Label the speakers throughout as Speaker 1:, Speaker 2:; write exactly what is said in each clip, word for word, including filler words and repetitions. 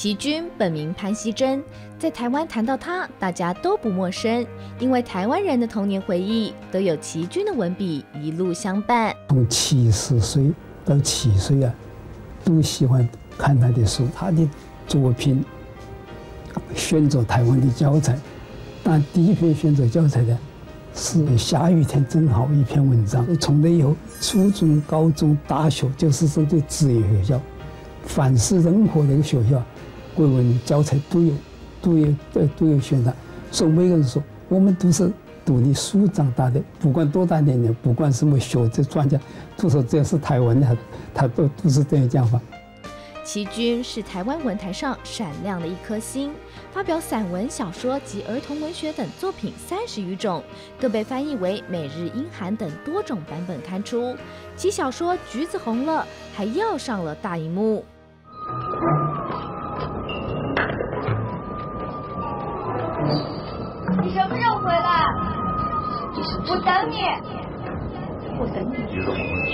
Speaker 1: 琦君本名潘熙珍，在台湾谈到他，大家都不陌生，因为台湾人的童年回忆都有琦君的文笔一路相伴。
Speaker 2: 从七十岁到七岁啊，都喜欢看他的书，他的作品选择台湾的教材，但第一篇选择教材的是下雨天正好一篇文章。从那以后，初中、高中、大学就是针对职业学校，凡是任何那个学校。国文教材都有，都有呃都有选它，所以每个人说我们都是读的书长大的，不管多大年龄，不管什么学者专家，都说这是台湾的，他都都是这样讲法。
Speaker 1: 琦君是台湾文坛上闪亮的一颗星，发表散文、小说及儿童文学等作品三十余种，更被翻译为每日英韩等多种版本刊出。其小说《橘子红了》还要上了大荧幕。
Speaker 3: 你什么时候回来？我等你，我等你。橘子红了，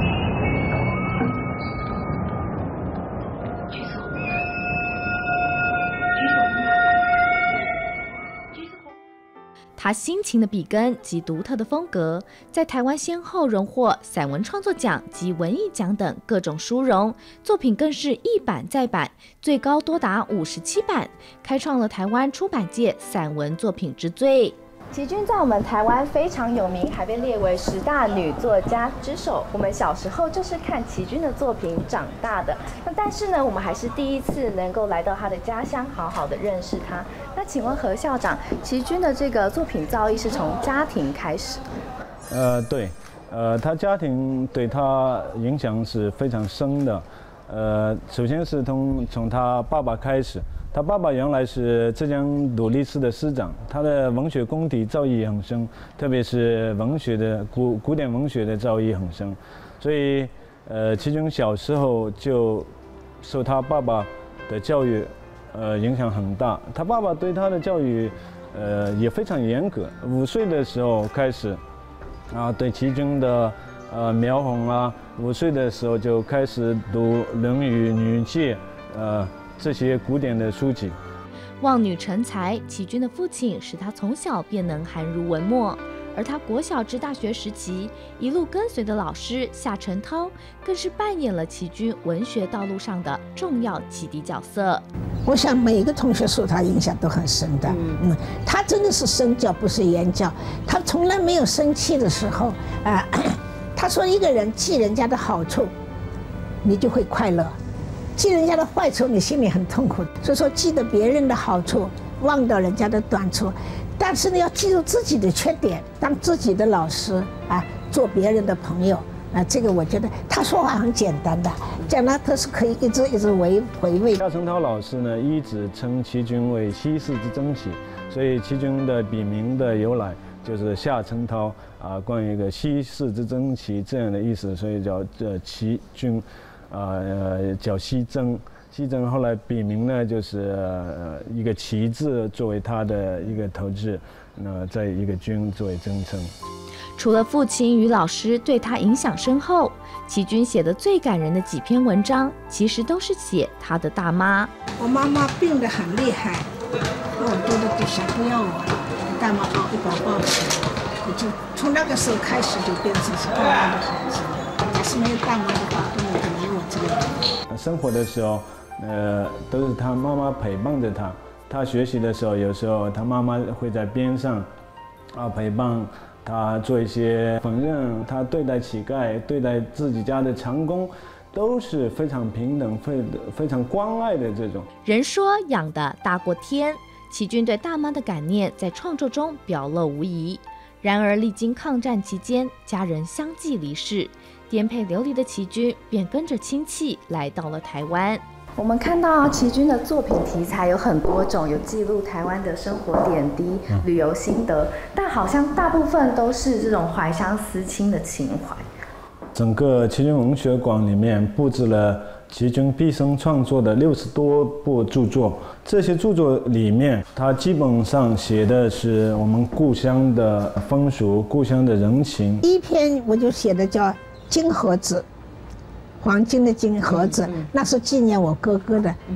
Speaker 3: 橘子红了，橘子红了，橘子红。
Speaker 1: 他辛勤的笔耕及独特的风格，在台湾先后荣获散文创作奖及文艺奖等各种殊荣，作品更是一版再版，最高多达五十七版，开创了台湾出版界散文作品之最。琦君在我们台湾非常有名，还被列为十大女作家之首。我们小时候就是看琦君的作品长大的。那但是呢，我们还是第一次能够来到他的家乡，好好的认识他。那请问何校长，琦君的这个作品造诣是从家庭开始？
Speaker 4: 呃，对，呃，他家庭对他影响是非常深的。呃，首先是从从他爸爸开始。他爸爸原来是浙江鲁力市的师长，他的文学功底造诣很深，特别是文学的古古典文学的造诣很深，所以呃，琦君小时候就受他爸爸的教育呃影响很大。他爸爸对他的教育呃也非常严格，五岁的时候开始啊，对琦君的呃描红啊，五岁的时候就开始读《论语》《女诫》呃。这些古典的书籍。
Speaker 1: 望女成才，琦君的父亲使他从小便能涵儒文墨，而他国小至大学时期一路跟随的老师夏承焘，更是扮演了琦君文学道路上的重要启迪角色。
Speaker 5: 我想每一个同学受他影响都很深的，嗯，嗯他真的是身教不是言教，他从来没有生气的时候啊、呃。他说一个人记人家的好处，你就会快乐。记人家的坏处，你心里很痛苦。所以说，记得别人的好处，忘掉人家的短处，但是呢，要记住自己的缺点，当自己的老师啊，做别人的朋友啊。这个我觉得他说话很简单的，讲了他是可以一直一直回回味。
Speaker 4: 夏承焘老师呢，一直称琦君为稀世之珍奇，所以琦君的笔名的由来就是夏承焘啊，关于一个稀世之珍奇这样的意思，所以叫这琦君。呃，叫熙珍，熙珍后来笔名呢，就是呃一个旗字作为他的一个头字，那再一个君作为尊称。
Speaker 1: 除了父亲与老师对他影响深厚，琦君写的最感人的几篇文章，其实都是写他的大妈。
Speaker 5: 我妈妈病得很厉害，那我觉得就想不要我，大妈抱一把抱起来，我就从那个时候开始就变成是大妈的孩子。要是没有大妈的话，根本就没有我这个人。
Speaker 4: 生活的时候，呃，都是他妈妈陪伴着他。他学习的时候，有时候他妈妈会在边上，啊，陪伴他做一些缝纫。他对待乞丐、对待自己家的长工，都是非常平等、非非常关爱的这种。
Speaker 1: 人说养的大过天，琦君对大妈的感念在创作中表露无遗。然而，历经抗战期间，家人相继离世。颠沛流离的琦君便跟着亲戚来到了台湾。我们看到琦君的作品题材有很多种，有记录台湾的生活点滴、嗯、旅游心得，但好像大部分都是这种怀乡思亲的情怀。
Speaker 4: 整个琦君文学馆里面布置了琦君毕生创作的六十多部著作，这些著作里面，他基本上写的是我们故乡的风俗、故乡的人情。
Speaker 5: 一篇我就写的叫金盒子，黄金的金盒子，那是纪念我哥哥的，啊，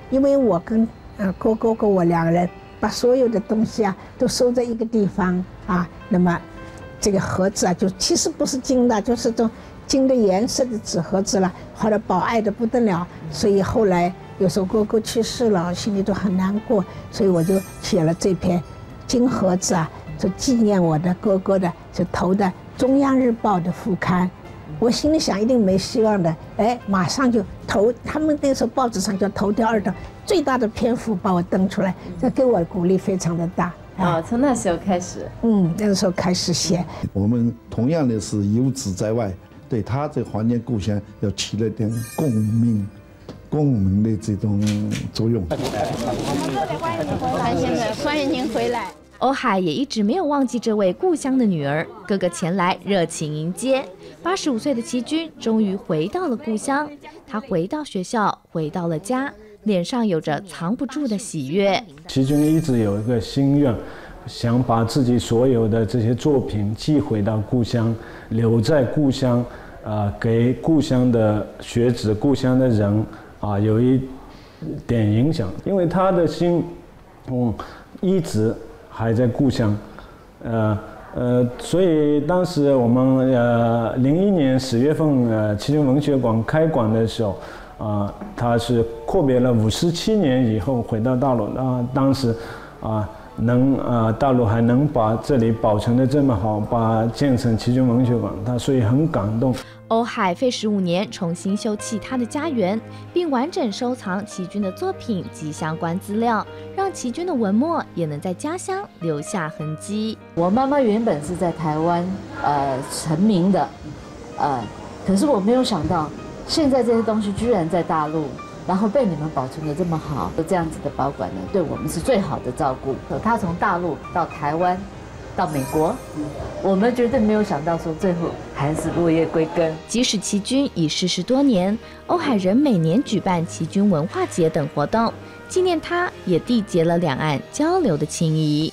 Speaker 5: 因为我跟呃哥哥跟我两个人把所有的东西啊都收在一个地方啊，那么这个盒子啊就其实不是金的，就是这种金的颜色的纸盒子了，后来保爱的不得了，所以后来有时候哥哥去世了，心里都很难过，所以我就写了这篇金盒子啊，就纪念我的哥哥的，就投的《中央日报》的副刊。我心里想一定没希望的，哎，马上就头，他们那时候报纸上叫头条二条，最大的篇幅把我登出来，这给我鼓励非常的大。
Speaker 6: 啊，从那时候开始，
Speaker 5: 嗯，那个时候开始写。
Speaker 7: 我们同样的是游子在外，对他这怀念故乡要起了点共鸣、共鸣的这种作用。
Speaker 3: 我们都得欢迎您回来，现在欢迎您回来。
Speaker 1: 欧海也一直没有忘记这位故乡的女儿，哥哥前来热情迎接。八十五岁的齐军终于回到了故乡，他回到学校，回到了家，脸上有着藏不住的喜悦。
Speaker 4: 齐军一直有一个心愿，想把自己所有的这些作品寄回到故乡，留在故乡，啊、呃，给故乡的学子、故乡的人啊、呃、有一点影响，因为他的心，嗯，一直还在故乡，呃呃，所以当时我们呃零一年十月份呃齐军文学馆开馆的时候，啊、呃，他是阔别了五十七年以后回到大陆，啊，当时啊、呃、能啊、呃、大陆还能把这里保存得这么好，把建成齐军文学馆，他所以很感动。
Speaker 1: 欧海费时五年重新修葺他的家园，并完整收藏齐军的作品及相关资料，让齐军的文墨也能在家乡留下痕迹。
Speaker 6: 我妈妈原本是在台湾呃成名的，呃，可是我没有想到，现在这些东西居然在大陆，然后被你们保存得这么好，这样子的保管呢，对我们是最好的照顾。他从大陆到台湾，到美国，我们绝对没有想到说最后还是落叶归根。
Speaker 1: 即使齐军已逝世多年，欧海仍每年举办齐军文化节等活动，纪念他，也缔结了两岸交流的情谊。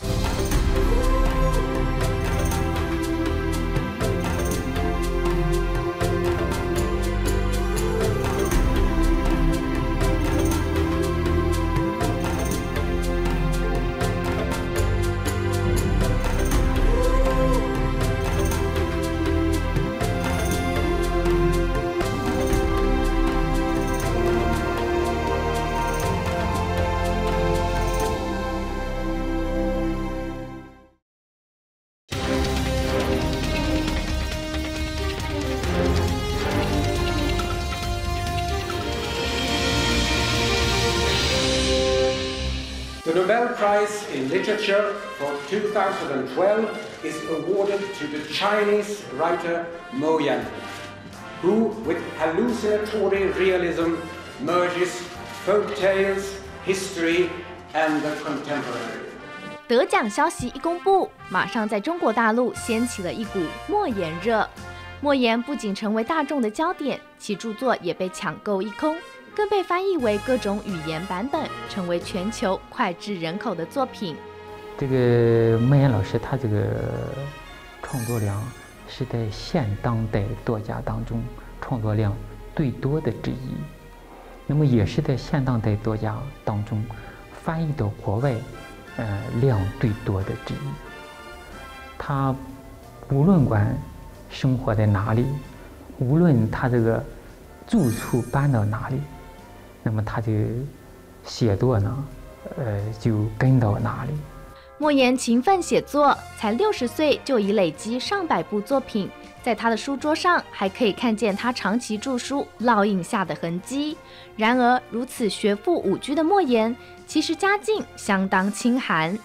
Speaker 8: The Nobel Prize in Literature for two thousand twelve is awarded to the Chinese writer Mo Yan, who, with hallucinatory realism, merges folk tales, history, and the contemporary.
Speaker 1: 得奖消息一公布，马上在中国大陆掀起了一股莫言热。莫言不仅成为大众的焦点，其著作也被抢购一空。更被翻译为各种语言版本，成为全球脍炙人口的作品。
Speaker 9: 这个莫言老师他这个创作量是在现当代作家当中创作量最多的之一，那么也是在现当代作家当中翻译到国外呃量最多的之一。他无论管生活在哪里，无论他这个住处搬到哪里，那么他的写作呢，呃，就跟到哪里。
Speaker 1: 莫言勤奋写作，才六十岁就已累积上百部作品，在他的书桌上还可以看见他长期著书烙印下的痕迹。然而，如此学富五车的莫言，其实家境相当清寒。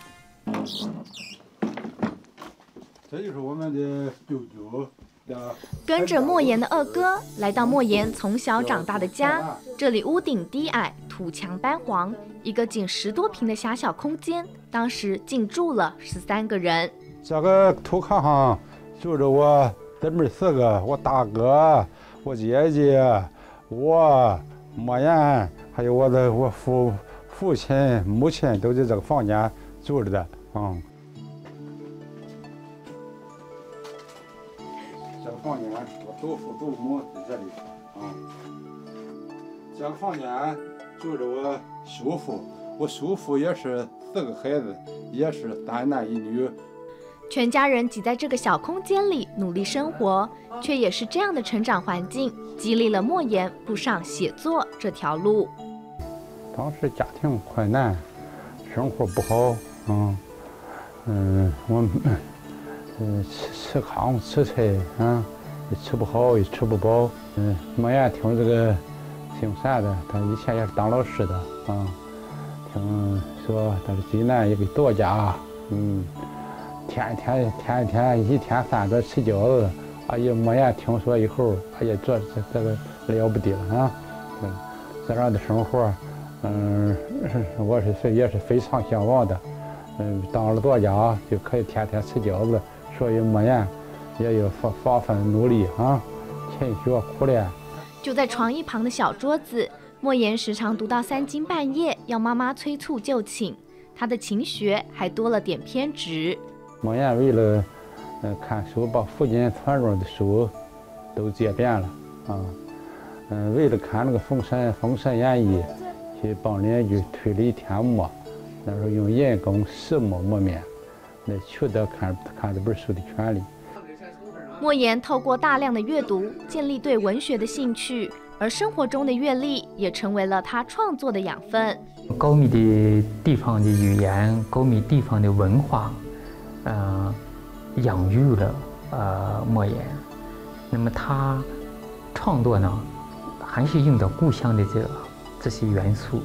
Speaker 10: 这就是我们的舅舅。
Speaker 1: 跟着莫言的二哥来到莫言从小长大的家，这里屋顶低矮，土墙斑黄，一个仅十多平的狭小空间，当时竟住了十三个人。
Speaker 10: 这个土炕上住着我姊妹四个，我大哥、我姐姐、我莫言，还有我的我父父亲、母亲都在这个房间住着的，嗯。这个房间，我祖父祖母在这里，啊、嗯。这个房间就是我叔父，我叔父也是四个孩子，也是三男一女。
Speaker 1: 全家人挤在这个小空间里努力生活，却也是这样的成长环境，激励了莫言步上写作这条路。
Speaker 10: 当时家庭困难，生活不好，嗯嗯，我嗯吃吃糠吃菜啊，也吃不好也吃不饱。嗯，莫言听这个姓单的，他以前也是当老师的啊，听说他是济南一个作家，嗯。天天天天一天三顿吃饺子，哎呀，莫言听说以后，哎呀，这这这个了不得了啊！嗯，这样的生活，嗯，我是也是非常向往的。嗯，当了作家就可以天天吃饺子，所以莫言也要发发奋努力啊，勤学苦练。
Speaker 1: 就在床一旁的小桌子，莫言时常读到三更半夜，要妈妈催促就寝，他的勤学还多了点偏执。
Speaker 10: 莫言为了呃看书，把附近村庄的书都借遍了啊。嗯、呃，为了看那个《封神封神演义》，去帮邻居推了一天磨，那时候用人工石磨磨面，来取得看看这本书的权利。
Speaker 1: 莫言透过大量的阅读，建立对文学的兴趣，而生活中的阅历也成为了他创作的养分。
Speaker 9: 高密的地方的语言，高密地方的文化。呃，养育了呃莫言，那么他创作呢，还是用到故乡的这这些元素。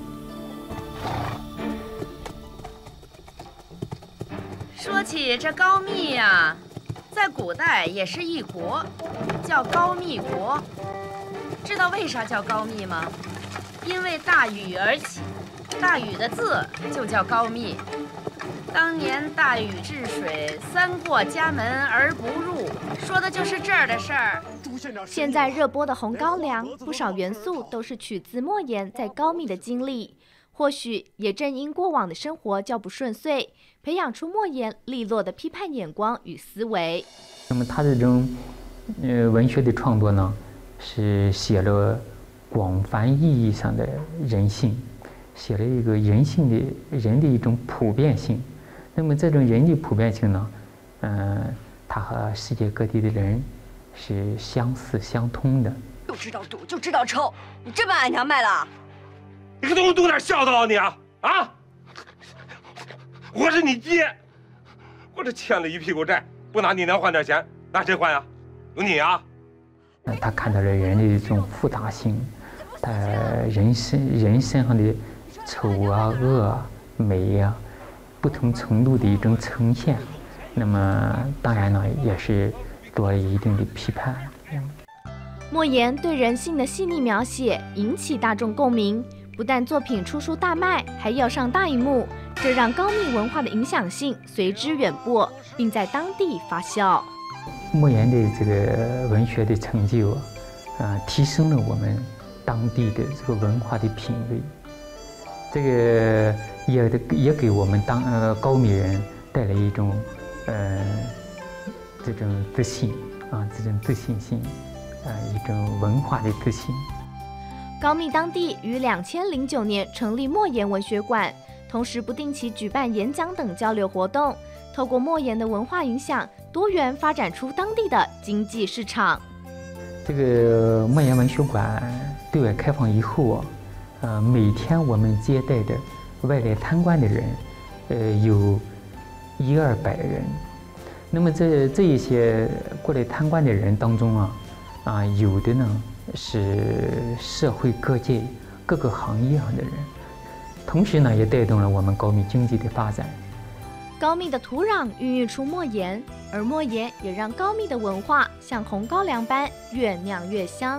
Speaker 11: 说起这高密呀、啊，在古代也是一国，叫高密国。知道为啥叫高密吗？因为大禹而起，大禹的字就叫高密。当年大禹治水，三过家门而不入，说的就是这儿的事儿。
Speaker 1: 现在热播的《红高粱》，不少元素都是取自莫言在高密的经历，或许也正因过往的生活较不顺遂，培养出莫言利落的批判眼光与思维。
Speaker 9: 那么他这种呃文学的创作呢，是写了广泛意义上的人性，写了一个人性的人的一种普遍性。那么这种人的普遍性呢，嗯、呃，它和世界各地的人是相似相通的。
Speaker 12: 就知道赌，就知道抽，你真把俺娘卖了？
Speaker 13: 你可给我多点孝道啊你啊！啊！我是你爹，我这欠了一屁股债，不拿你娘还点钱，拿谁还呀？有你啊！
Speaker 9: 他看到了人的一种复杂性，他人身人身上的丑啊、恶啊、美啊。不同程度的一种呈现，那么当然呢，也是做了一定的批判。
Speaker 1: 莫言对人性的细腻描写引起大众共鸣，不但作品出书大卖，还要上大荧幕，这让高密文化的影响性随之远播，并在当地发酵。
Speaker 9: 莫言的这个文学的成就啊，呃，提升了我们当地的这个文化的品味。这个也也给我们当呃高密人带来一种呃这种自信啊，这种自信心，啊、呃、一种文化的自信。
Speaker 1: 高密当地于两千零九年成立莫言文学馆，同时不定期举办演讲等交流活动，透过莫言的文化影响，多元发展出当地的经济市场。
Speaker 9: 这个莫言文学馆对外开放以后啊。呃，每天我们接待的外来参观的人，呃，有一二百人。那么这这一些过来参观的人当中啊，啊，有的呢是社会各界各个行业上的人，同时呢也带动了我们高密经济的发展。
Speaker 1: 高密的土壤孕育出莫言，而莫言也让高密的文化像红高粱般越酿越香。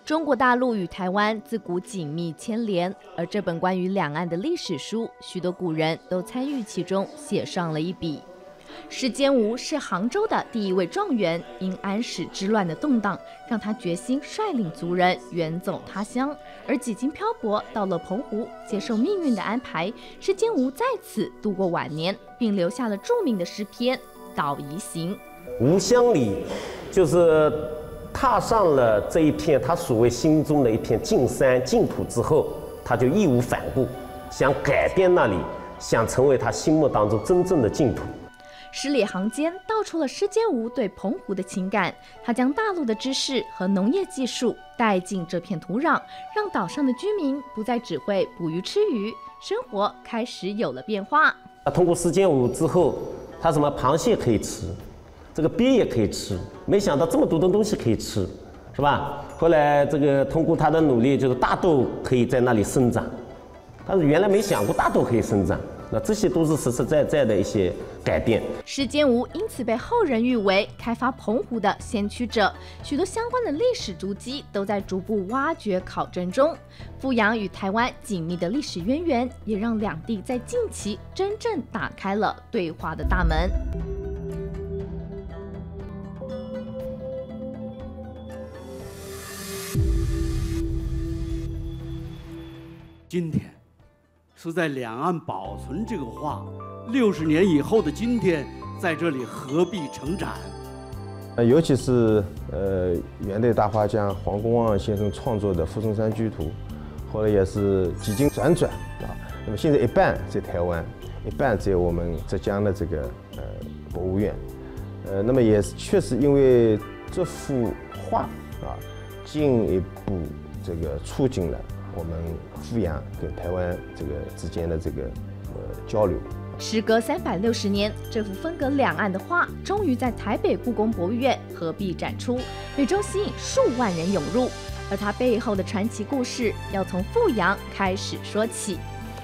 Speaker 1: 中国大陆与台湾自古紧密牵连，而这本关于两岸的历史书，许多古人都参与其中，写上了一笔。施坚吾是杭州的第一位状元，因安史之乱的动荡，让他决心率领族人远走他乡，而几经漂泊到了澎湖，接受命运的安排，施坚吾在此度过晚年，并留下了著名的诗篇《岛夷行》。
Speaker 14: 吾乡里，就是踏上了这一片他所谓心中的一片净山净土之后，他就义无反顾，想改变那里，想成为他心目当中真正的净土。
Speaker 1: 诗里行间道出了施坚吾对澎湖的情感，他将大陆的知识和农业技术带进这片土壤，让岛上的居民不再只会捕鱼吃鱼，生活开始有了变化。
Speaker 14: 通过施坚吾之后，他什么螃蟹可以吃，这个鳖也可以吃，没想到这么多的东西可以吃，是吧？后来这个通过他的努力，就是大豆可以在那里生长，但是原来没想过大豆可以生长。那这些都是实实在在的一些改变。
Speaker 1: 施坚吾因此被后人誉为开发澎湖的先驱者，许多相关的历史足迹都在逐步挖掘考证中。富阳与台湾紧密的历史渊源，也让两地在近期真正打开了对话的大门。
Speaker 15: 今天是在两岸保存这个画，六十年以后的今天，在这里合璧成展。
Speaker 16: 呃，尤其是呃元代大画家黄公望先生创作的《富春山居图》，后来也是几经辗转啊。那么现在一半在台湾，一半在我们浙江的这个呃博物院。呃，那么也是确实因为这幅画啊，进一步这个促进了我们富阳跟台湾这个之间的这个呃交流。
Speaker 1: 时隔三百六十年，这幅分隔两岸的画终于在台北故宫博物院合璧展出，每周吸引数万人涌入。而它背后的传奇故事，要从富阳开始说起。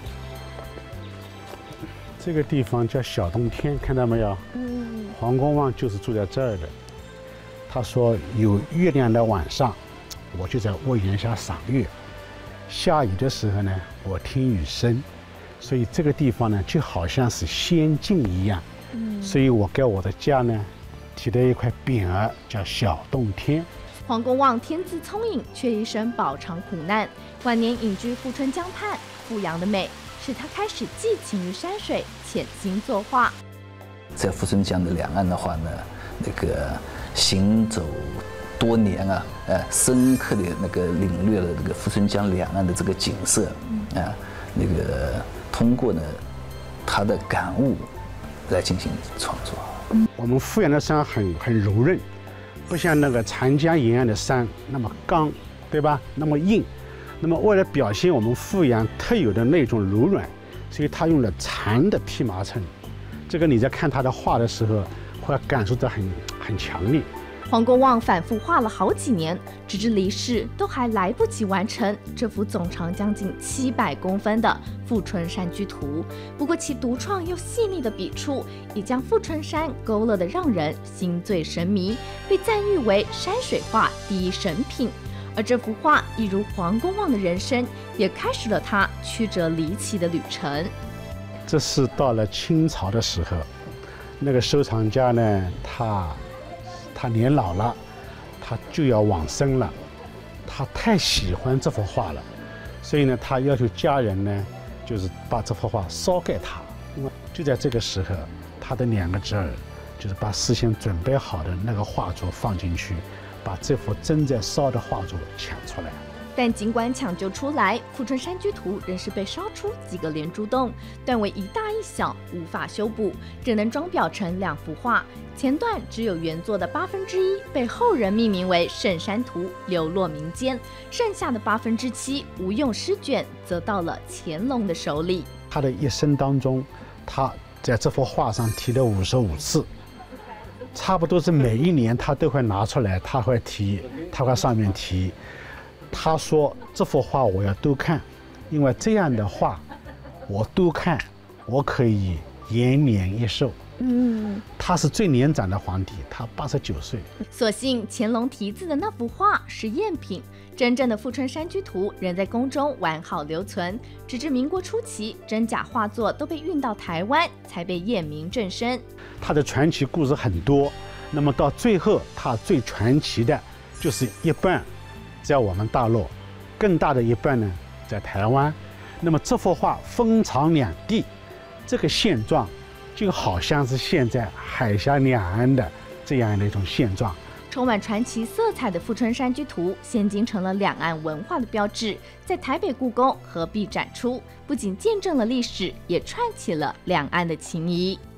Speaker 17: 这个地方叫小洞天，看到没有？嗯。黄公望就是住在这儿的。他说有月亮的晚上，我就在屋檐下赏月。下雨的时候呢，我听雨声，所以这个地方呢就好像是仙境一样。嗯，所以我给我的家呢提了一块匾额，叫小洞天。
Speaker 1: 黄公望天资聪颖，却一生饱尝苦难，晚年隐居富春江畔。富阳的美使他开始寄情于山水，潜心作画。
Speaker 18: 在富春江的两岸的话呢，那个行走多年啊，呃，深刻的那个领略了这个富春江两岸的这个景色，啊，那个通过呢他的感悟来进行创作。
Speaker 17: 我们富阳的山很很柔韧，不像那个长江沿岸的山那么刚，对吧？那么硬。那么为了表现我们富阳特有的那种柔软，所以他用了长的披麻衬。这个你在看他的画的时候，会感受到很很强烈。
Speaker 1: 黄公望反复画了好几年，直至离世都还来不及完成这幅总长将近七百公分的《富春山居图》。不过其独创又细腻的笔触，已将富春山勾勒得让人心醉神迷，被赞誉为山水画第一神品。而这幅画一如黄公望的人生，也开始了他曲折离奇的旅程。
Speaker 17: 这是到了清朝的时候，那个收藏家呢，他他年老了，他就要往生了，他太喜欢这幅画了，所以呢，他要求家人呢，就是把这幅画烧给他。因为就在这个时候，他的两个侄儿就是把事先准备好的那个画作放进去，把这幅正在烧的画作抢出来。
Speaker 1: 但尽管抢救出来，《富春山居图》仍是被烧出几个连珠洞，段为一大一小，无法修补，只能装裱成两幅画。前段只有原作的八分之一被后人命名为《圣山图》，流落民间；剩下的八分之七无用诗卷，则到了乾隆的手里。
Speaker 17: 他的一生当中，他在这幅画上提了五十五次，差不多是每一年他都会拿出来，他会提，他会上面提。他说这幅画我要都看，因为这样的画我都看，我可以延年益寿。 嗯，他是最年长的皇帝，他八十九岁。
Speaker 1: 所幸乾隆题字的那幅画是赝品，真正的《富春山居图》仍在宫中完好留存，直至民国初期，真假画作都被运到台湾，才被验明正身。
Speaker 17: 他的传奇故事很多，那么到最后，他最传奇的就是一半在我们大陆，更大的一半呢在台湾。那么这幅画分藏两地，这个现状就好像是现在海峡两岸的这样的一种现状。
Speaker 1: 充满传奇色彩的《富春山居图》现今成了两岸文化的标志，在台北故宫合璧展出，不仅见证了历史，也串起了两岸的情谊。